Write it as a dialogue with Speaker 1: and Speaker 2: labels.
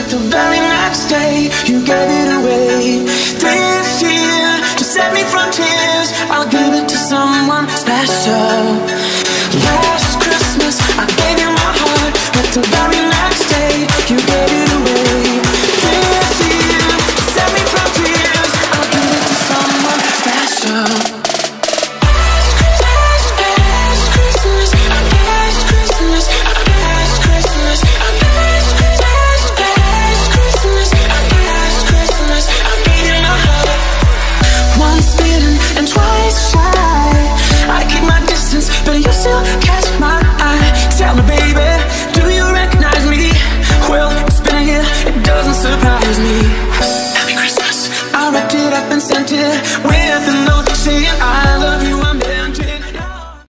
Speaker 1: but the very next day you gave it away. This year, to save me from tears, I'll give it to someone special. Last Christmas, I gave you my heart, but the very next day you gave it away. This year, to save me from tears, I'll give it to someone special. But you still catch my eye. Tell me, baby, do you recognize me? Well, it's been a year, it doesn't surprise me. Happy Christmas. I wrapped it up and sent it.